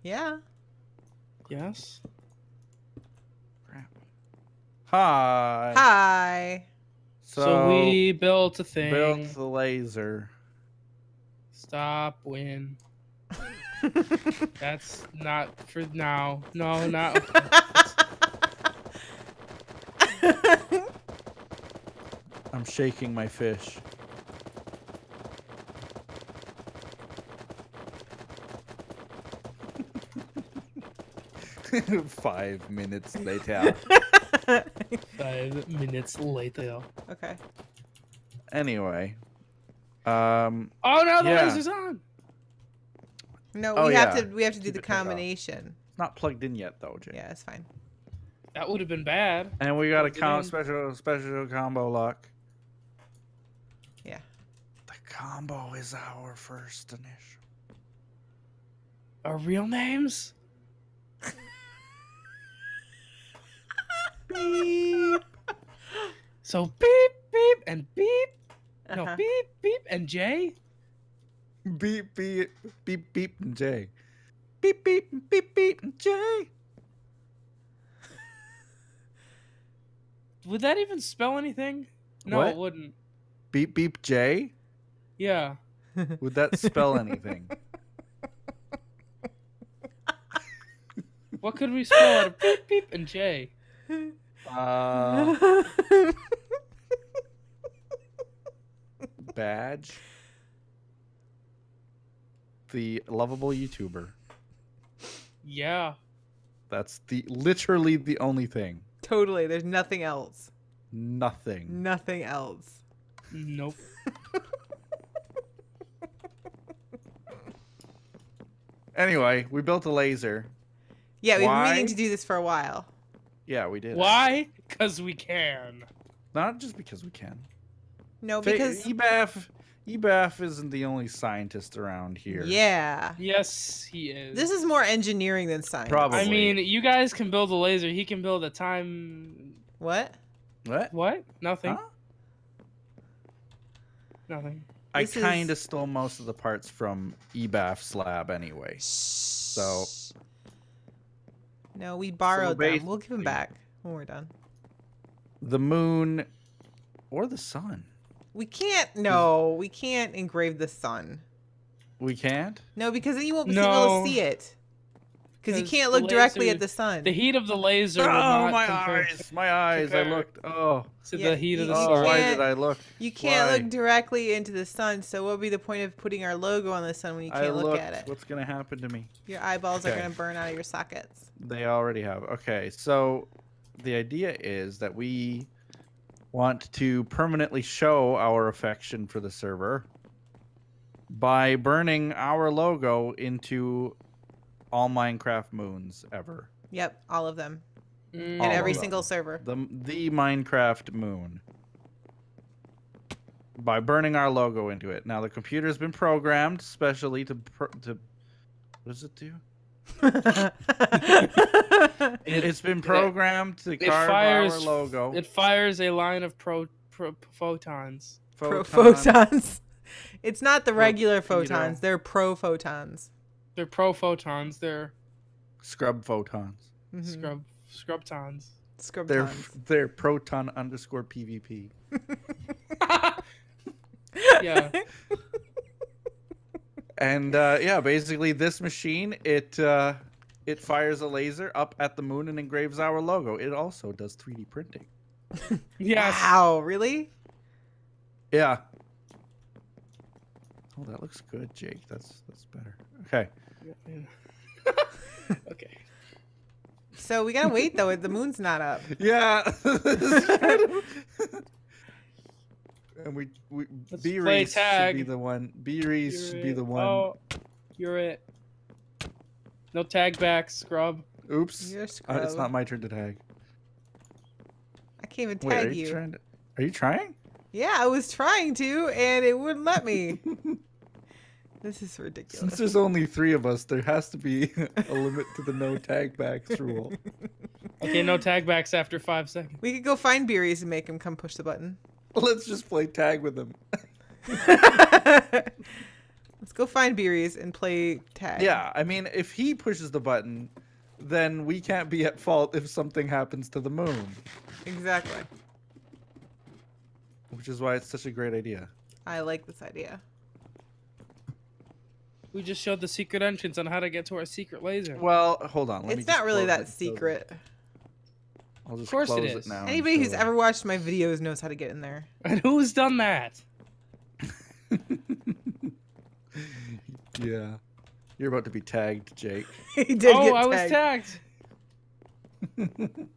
Yeah. Yes. Crap. Hi. Hi. So we built a thing. built the laser. Stop win. That's not for now. No, not. I'm shaking my fish. Five minutes later. 5 minutes later. Okay. Anyway. Oh no, the Yeah. laser's on. No, Oh, we yeah. have to do Keep the it turned off. combination. It's not plugged in yet though, Jake. Yeah, it's fine. That would have been bad. And we got a Plugged it in. special combo lock. Yeah. The combo is our first initial. Our real names? Beep. So beep, beep, and beep. No, Uh-huh. beep, beep, and J? Beep, beep, beep, beep, and J. Beep, beep, beep, beep, and J. Would that even spell anything? No, What? it wouldn't. Beep, beep, J? Yeah. Would that spell anything? What could we spell out of beep, beep, and J? Badge. The lovable YouTuber. Yeah. That's literally the only thing. Totally. There's nothing else. Nothing. Nothing else. Nope. Anyway, we built a laser. Yeah, we've been Why? meaning to do this for a while. Yeah, we did. Why? Because we can. Not just because we can. No, because EBAF isn't the only scientist around here. yeah, Yes, he is. this is more engineering than science. Probably. I mean, you guys can build a laser. He can build a time. What? What? What? Nothing. Huh? Nothing. I This is- kind of stole most of the parts from EBAF's lab anyway. So. No, we borrowed them. We'll give them basically- back when we're done. The moon or the sun. We can't. No, we can't engrave the sun. We can't? No, because then you won't be able No. to see it. Because you 'Cause can't the look directly laser- at the sun. The heat of the laser. will Oh, not my compare eyes. My eyes. I compare. looked. Oh. To Yeah, the heat of the you Oh, sun. why can't- did I look? You can't Why? look directly into the sun, so what would be the point of putting our logo on the sun when you I can't look looked. at it? What's going to happen to me? Your eyeballs are Okay. going to burn out of your sockets. They already have. Okay, so the idea is that we want to permanently show our affection for the server by burning our logo into all Minecraft moons ever. Yep, all of them. Mm. All And of every them. single server. The Minecraft moon. By burning our logo into it. Now the computer's been programmed specially to what does it do? It's been programmed to carve fires our logo. It fires a line of photons. Photons. It's not the Well, regular you photons. know. They're pro photons. They're photons. They're Scrub photons. Mhm. scrubtons. They're proton underscore PvP. Yeah. And yeah, basically this machine, it fires a laser up at the moon and engraves our logo. It also does 3D printing. Yes. Wow, really? Yeah. Oh, that looks good, Jake. That's better. Okay. Okay. So we gotta wait though. The moon's not up. Yeah. And we Let's B play Reese should tag. be the one. B Reese should be the one. Oh, you're it. No tag back, scrub. Oops. You're It's scrub. not my turn to tag. I can't even Wait, are tag you you. trying to? Are you trying? Yeah, I was trying to, and it wouldn't let me. This is ridiculous. Since there's only 3 of us, there has to be a limit to the no tag backs rule. Okay, no tag backs after 5 seconds. We could go find Beeries and make him come push the button. Let's just play tag with him. Let's go find Beeries and play tag. Yeah, I mean, if he pushes the button, then we can't be at fault if something happens to the moon. Exactly. Which is why it's such a great idea. I like this idea. We just showed the secret entrance on how to get to our secret laser. Well, hold on. Let me It's just not really close that it. secret. I'll just Of course it close is. it now. and Anybody who's show- ever watched my videos knows how to get in there. And who's done that? Yeah. You're about to be tagged, Jake. He did Oh, get I was tagged. tagged.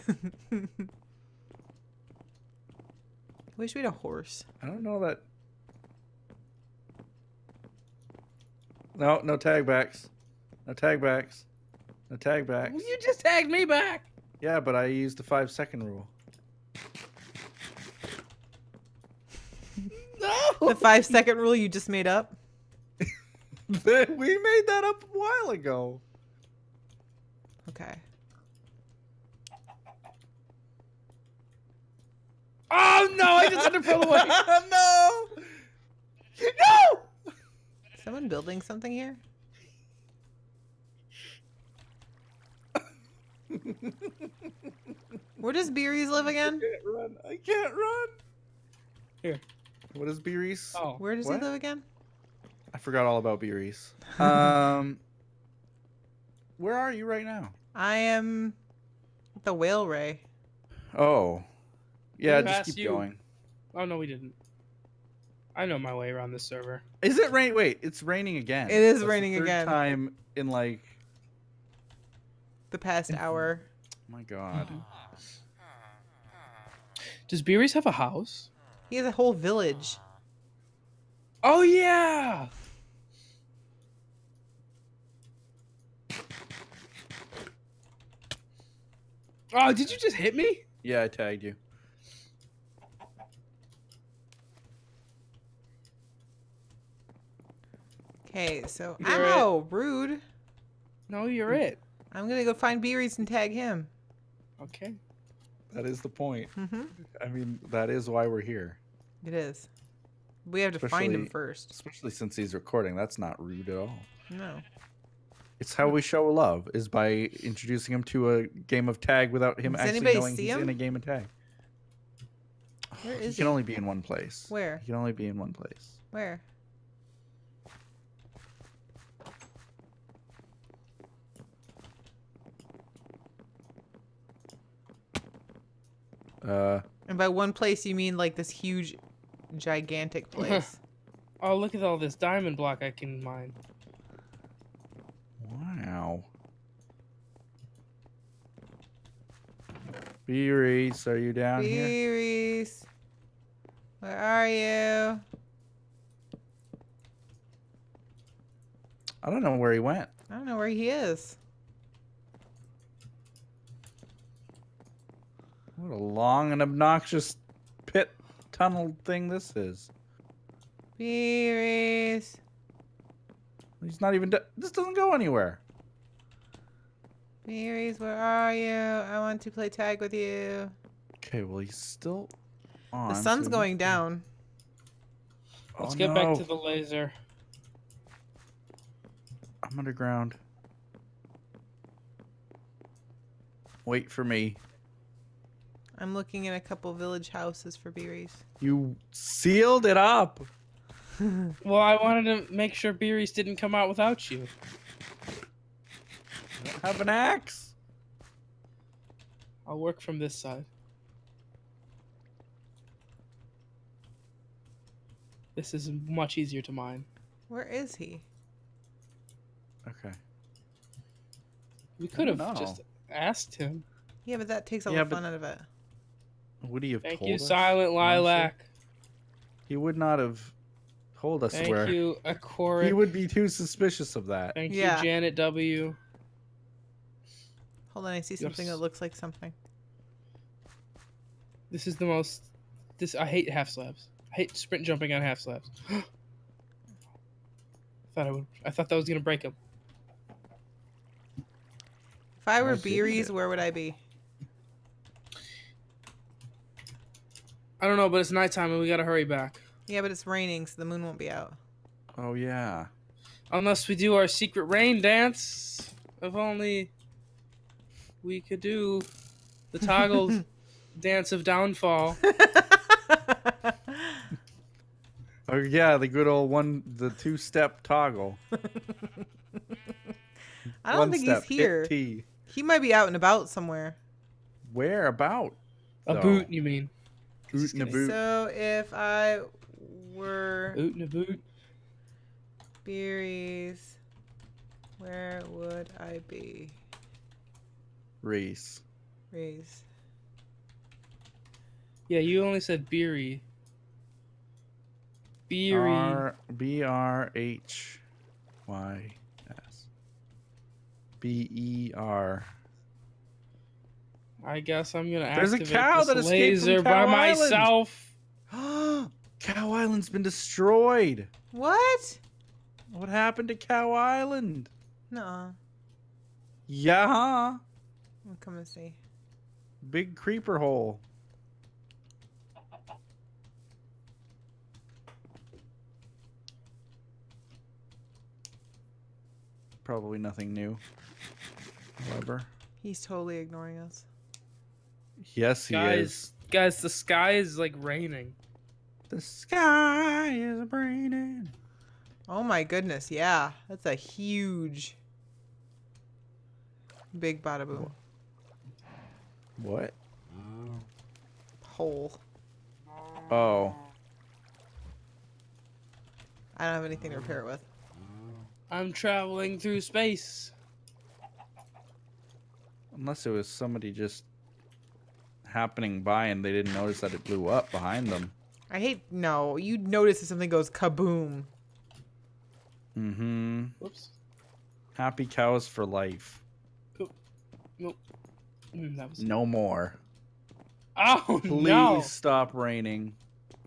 Wish we had a horse. I don't know that. No, no tag backs. No tag backs. No tag backs. Well, you just tagged me back. Yeah, but I used the 5-second rule. No. The 5-second rule you just made up. We made that up a while ago. Okay. Oh no! I just had to pull away. No! No! Someone building something here? Where does Beeries live again? Can't run. I can't run. Here. What is Beeries? Oh. Where does What? he live again? I forgot all about Beeries. Where are you right now? I am at the Whale Ray. Oh. Yeah, We just passed keep you. going. Oh no, we didn't. I know my way around this server. Is it rain? Wait, it's raining again. It is That's the raining third again. Time in like, The past hour. oh my god. Does Beeries have a house? He has a whole village. Oh yeah. Oh, did you just hit me? Yeah, I tagged you. Okay, so You're ow, rude. No, you're it. I'm gonna go find Beeries and tag him. Okay. That is the point. Mm-hmm. I mean, that is why we're here. It is. We have to find him Especially- first. Especially since he's recording. That's not rude at all. No. It's how we show love, is by introducing him to a game of tag without him Does actually anybody knowing see he's him? in a game of tag. Where He is can he? only be in one place. Where? He can only be in one place. Where? And by one place you mean like this huge, gigantic place. Oh, look at all this diamond block I can mine. Wow. Beeries, are you down here? Beeries, where are you? I don't know where he went. I don't know where he is. What a long and obnoxious pit tunnel thing this is. Beeries. He's not even. This doesn't go anywhere. Beeries, where are you? I want to play tag with you. Okay, well he's still on. The sun's so- going down. Let's Oh, get back no. to the laser. I'm underground. Wait for me. I'm looking in a couple village houses for Beeries. You sealed it up. Well, I wanted to make sure Beeries didn't come out without you. I don't have an axe. I'll work from this side. This is much easier to mine. Where is he? Okay. We could have don't know. just asked him. Yeah, but that takes all Yeah, the but- fun out of it. Would he have Thank told you, us, Silent honestly? Lilac. He would not have told us Thank where. you, Aquaric. He would be too suspicious of that. Thank Yeah. you, Janet W. Hold on, I see something that looks like something. This is the most. I hate half slabs. I hate sprint jumping on half slabs. I thought that was gonna break him. If I were Oh, didn't Beeries, it? where would I be? I don't know, but it's nighttime and we gotta hurry back. Yeah, but it's raining, so the moon won't be out. Oh yeah. Unless we do our secret rain dance. If only we could do the toggle dance of downfall. Oh yeah, the good old the 2-step toggle. I don't think he's here. T. He might be out and about somewhere. Where about? A though? boot, you mean? Boot and a boot. So if I were Boot and a boot. Beeries, where would I be? Reese. Reese. Yeah, you only said beery. Beery. BRHYS. BER. I guess I'm gonna There's a activate cow this that escaped from laser by Cow Island. myself. Cow Island's been destroyed. What? What happened to Cow Island? No. Yeah. I'll come and see. Big creeper hole. Probably nothing new. However. He's totally ignoring us. Yes, he is. Guys, the sky is like raining. The sky is raining. Oh my goodness, yeah. That's a huge big bada boom. What? Hole. Oh. I don't have anything to repair it with. I'm traveling through space. Unless it was somebody just happening by and they didn't notice that it blew up behind them. No, you notice if something goes kaboom. Mm-hmm. Whoops. Happy cows for life. Nope. That was No more. Oh Please no! stop raining.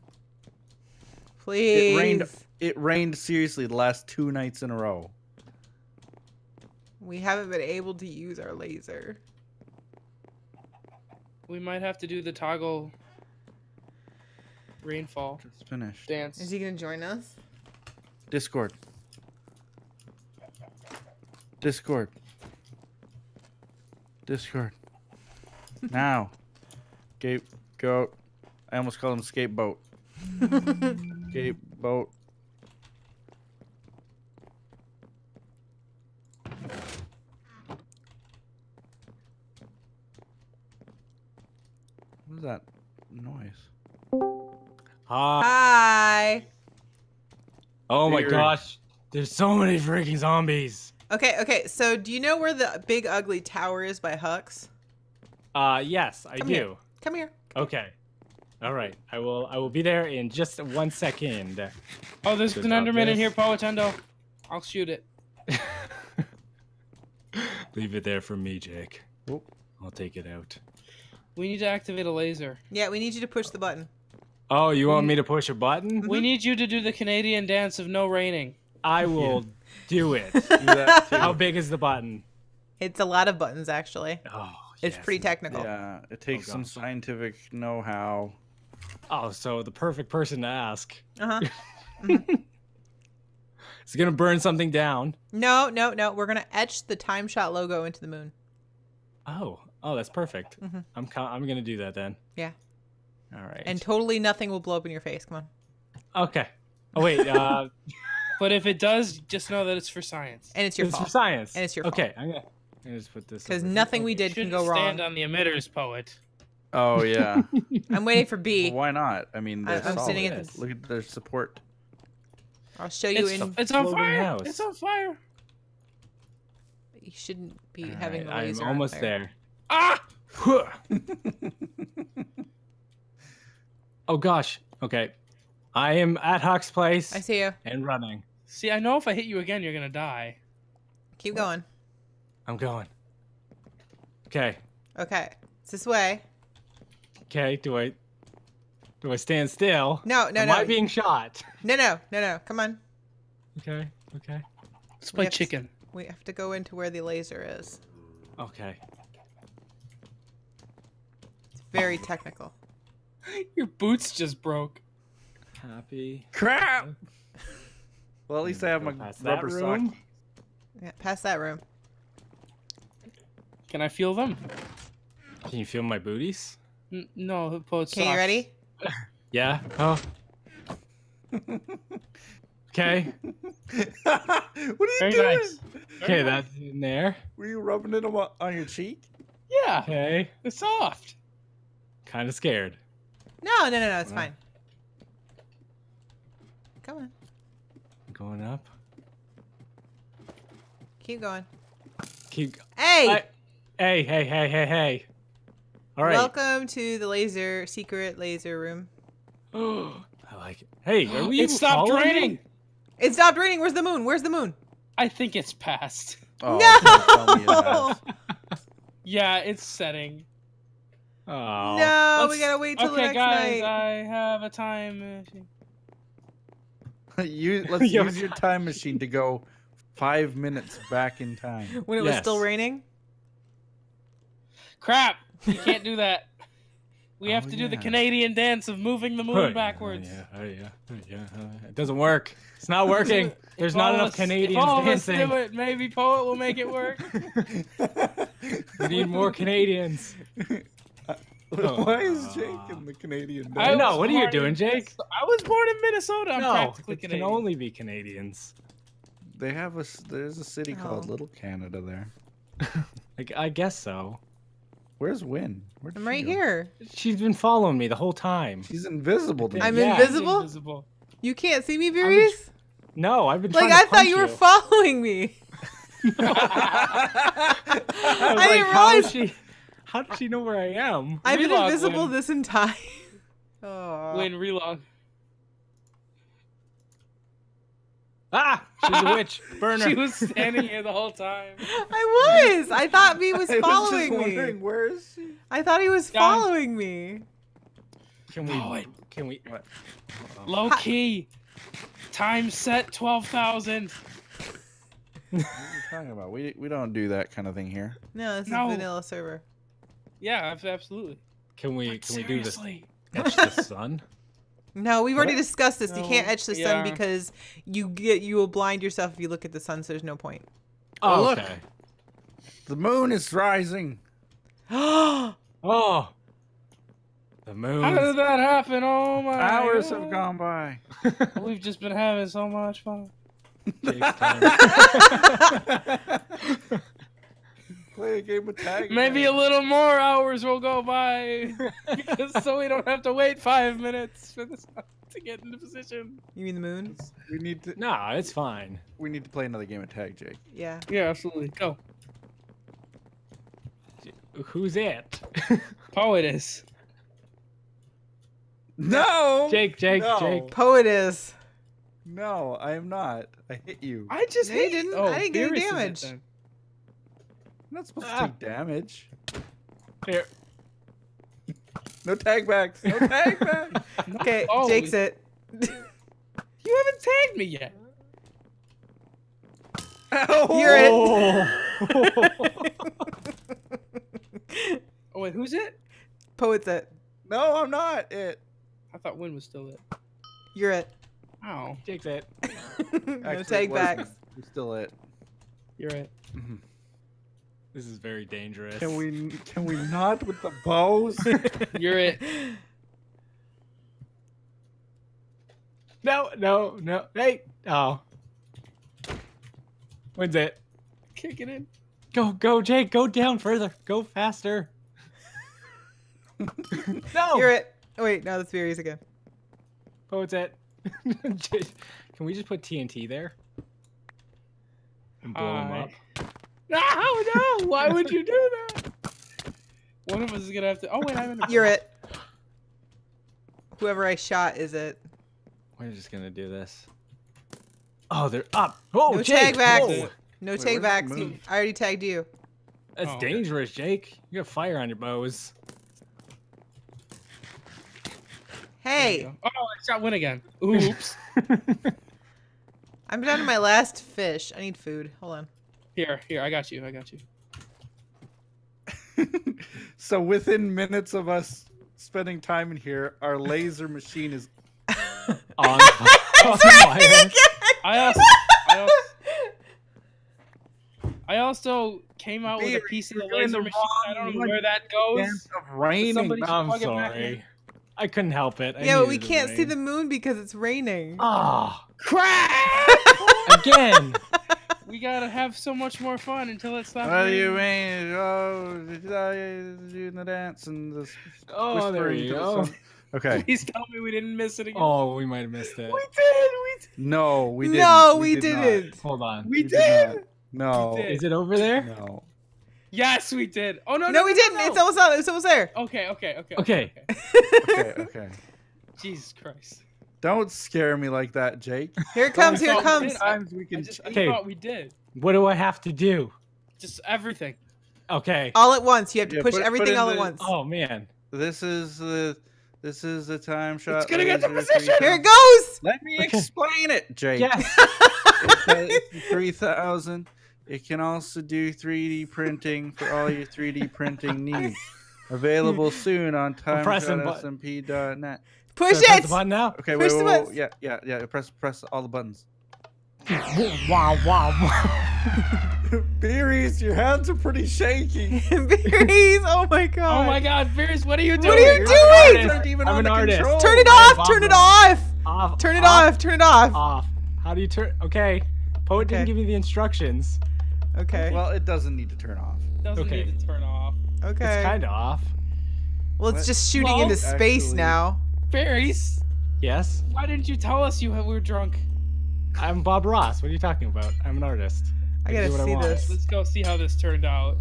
Please. It rained seriously the last 2 nights in a row. We haven't been able to use our laser. We might have to do the toggle rainfall It's finished. dance. Is he gonna join us? Discord. Discord. Discord. Now. Scapegoat. I almost called him scapegoat. Scapegoat. What is that noise? Hi. Oh my Weird. gosh. There's so many freaking zombies. Okay, so do you know where the big ugly tower is by Hux? Yes, I Come do. here. Come here. Okay. All right. I will be there in just 1 second. Oh, there's Good an job, Enderman in Dennis. here, Poetendo. I'll shoot it. Leave it there for me, Jake. Oh. I'll take it out. We need to activate a laser. Yeah, we need you to push the button. Oh, you want me to push a button? We need you to do the Canadian dance of no raining. I will do it. Do that too. How big is the button? It's a lot of buttons, actually. Oh, It's yes. pretty technical. Yeah, it takes some gosh. scientific know-how. Oh, so the perfect person to ask. Uh-huh. Is it gonna burn something down? No. We're going to etch the Time Shot logo into the moon. Oh, that's perfect. Mhm. I'm gonna do that then. Yeah. All right. And totally nothing will blow up in your face. Come on. Okay. Oh wait. But if it does, just know that it's for science. And it's your It's for fault. science. And it's your Okay, I'm gonna just put this. Because over here. nothing we did can Shouldn't go stand wrong. on the emitters, Poet. Oh, yeah. I'm waiting for B. Why not? I mean, they're I'm sitting solid. at this- Look at their support. I'll show you It's on floating fire! house. It's on fire! You shouldn't be All having the right, laser I'm on almost there. there. Ah! Oh gosh. Okay. I am at Hawk's place I see you. and running. See, I know if I hit you again, you're gonna die. Keep going. I'm going. Okay. Okay. It's this way. Okay. Do I stand still? No. Am I being shot? No. Come on. Okay. Okay. Let's We play have to- chicken. We have to go into where the laser is. Okay. It's very technical. Your boots just broke. Happy. Crap! Well, at least I have Go my past that rubber room. sock. Yeah, past that room. Can I feel them? Can you feel my booties? No, poet's Okay, you ready? Yeah. Oh. Okay. What are you Very doing? nice. Okay, that's in there. Were you rubbing it on your cheek? Yeah, Okay. it's soft. Kind of scared. No, it's fine. Come on. Going up. Keep going. Keep. Hey! Hey. All right. Welcome to the secret laser room. I like it. Hey, are we It stopped following raining. you? It stopped raining. Where's the moon? Where's the moon? I think it's past. Oh, No! don't tell me that. Yeah, it's setting. Oh. No, we Let's- gotta wait till the Okay, next guys, night. I have a time machine. Let's Yeah. use your time machine to go 5 minutes back in time. When it was still Yes. raining? Crap! You can't do that. We have Oh, to do the yeah. Canadian dance of moving the moon backwards. Yeah. It doesn't work. It's not working. There's not enough Canadians If all of us dancing. do it, maybe Poet will make it work. We need more Canadians. Why is Jake in the Canadian I dance? know. was What are you born doing, in Jake? I was born in Minnesota. I'm No, practically it can Canadian. only be Canadians. They have there's a city called Oh. Little Canada there. Like, I guess so. Where's Win? Where'd I'm she right go? here. She's been following me the whole time. She's invisible to me. I'm Yeah. invisible? Invisible. You can't see me, Viries? No, I've been Like, trying to I thought punch you were following me. I was I like, didn't how realize- how did she know where I am? I've been Relog, invisible Win. this entire... Oh. Win relog. Ah, she's a witch. Burn her. She was standing here the whole time. I was. I thought he was I was just following me. wondering, where is she? I thought he was Guys. following me. Can we? Poet. Can we? What? Low key. Time set 12,000. What are you talking about? We don't do that kind of thing here. No, this No. is vanilla server. Yeah, absolutely. Can we But do this? seriously. Etch the sun? No, we've already What? discussed this. You No, can't etch the sun yeah. because you will blind yourself if you look at the sun. So there's no point. Oh, look. okay. The moon is rising. Oh, Oh, the moon. How did that happen? Oh my Hours God. have gone by. We've just been having so much fun. Play a game of tag. Maybe a little more hours will go by because so we don't have to wait 5 minutes for this to get into position. you mean the moon? We need to. No, it's fine. We need to play another game of tag, Jake. Yeah. Yeah, absolutely. Go. Who's it? Poet is. No. Jake. No. Poet is. No, I am not. I hit you. I'm I just No, you hit didn't. Oh, I didn't get any Beerus is it damage. then. not supposed Ah. to take damage. Here. No tag backs. No tag backs. Okay, Oh, Jake's it. You haven't tagged me yet. Ow. You're it. Oh wait, who's it? Poet's it. No, I'm not it. I thought Win was still it. You're it. Oh, Jake's it. No Actually, tag it wasn't. backs. You're still it. you're it. This is very dangerous. Can we not with the bows? You're it. No. Hey. Oh. When's it? Kick it in. Go, Jake. Go down further. Go faster. No. You're it. Oh, wait, no, that's Viries again. Oh, it's it. Can we just put TNT there? And blow him up? No! Why would you do that? One of us is gonna have to. Oh wait, I'm in. You're it. Whoever I shot is it. We're just gonna do this. Oh, they're up. Oh, No Jake. tag backs. Whoa. No Wait, tag where's the backs. moon? I already tagged you. That's Oh, okay. dangerous, Jake. You got fire on your bows. Hey, Oh, I shot Win again. Oops. I'm down to my last fish. I need food. Hold on. Here, I got you. So within minutes of us spending time in here, our laser machine is On fire. I also came out with a piece of the laser machine. I don't know where that goes. Of raining. Somebody should I'm plug it back in. sorry. I couldn't help it. Yeah, but we can't see the moon because it's raining. Oh, Crap! again. We gotta have so much more fun until it stops. What do you raining. mean? Oh, doing the dance and the Oh, there whispering you to the go. sun. Okay. Please tell me we didn't miss it again. Oh, we might have missed it. No, we didn't. No, we did not. didn't. Hold on. We did. No. We did. Is it over there? No. Yes, we did. Oh no, No, we didn't. It's almost out. It's almost there. Okay. Okay. Okay. Jesus Christ. Don't scare me like that, Jake. Here it comes. Here it thought we comes. did. Sometimes we I can. just Okay. thought we did. What do I have to do? Just everything. Okay. All at once. You have to Yeah, push put everything in all at the- once. Oh man. This is the time shot. It's gonna get the laser position. Here it goes. Let me explain it, Jake. Yes. It's 3000. It can also do 3D printing for all your 3D printing needs. Available soon on pressing time.smp.net. Push Press the it. button now. Okay, Push wait, the wait, buttons. wait, yeah. Press all the buttons. Wow. Beeries, your hands are pretty shaky. Berries. Oh my god. Oh my God, Beers, what are you doing? What are you doing? Aren't even I'm on an the artist. control. Turn it Oh, off. Turn it Bob off. Off. Turn it off. Turn it off. Off. How do you turn? Okay. Poet Okay. didn't give me the instructions. Okay. Well, it doesn't need to turn off. Doesn't Okay. need to turn off. Okay. It's kind of off. Well, it's What? just shooting Well, into space actually- now. Berries, Yes. why didn't you tell us we were drunk? I'm Bob Ross. What are you talking about? I'm an artist. I do gotta what I see want. this. Let's go see how this turned out.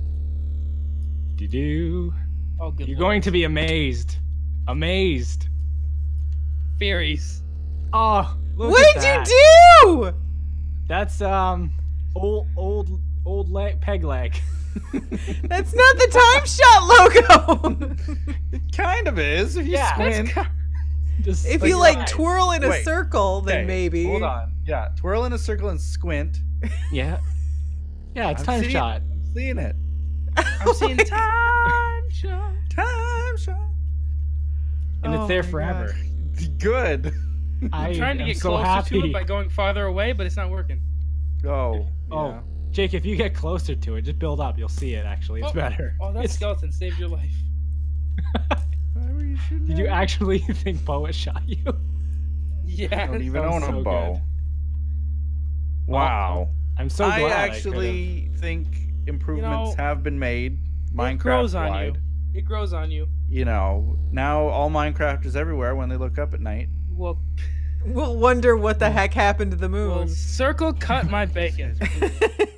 Do. Oh, good. You're Lord. going to be amazed. Amazed. Berries. Oh, look What at did that. you do? That's old leg, peg leg. That's not the Time Shot logo. It kind of is. If you Yeah. squint. Just If Like you like right. twirl in a Wait. circle, then Okay, maybe. Hold on. Yeah, twirl in a circle and squint. Yeah. Yeah, it's I'm time seeing- shot. I'm seeing it. I'm seeing time shot. Time shot. And Oh it's there my forever. Good. I I'm trying to am get so closer happy. to it by going farther away, but it's not working. Oh. Oh, yeah. Jake, if you get closer to it, just build up. You'll see it. Actually, it's Oh. better. Oh, that It's- skeleton saved your life. Why were you shooting Did you at me? actually think Poet shot you? Yeah. I don't even sounds own a so bow. good. Wow. I'm so I glad. actually think improvements You know, have been made. It Minecraft grows on you. wide. It grows on you. You know, now all Minecrafters everywhere when they look up at night. Well, We'll wonder what the heck happened to the moon. circle cut my bacon.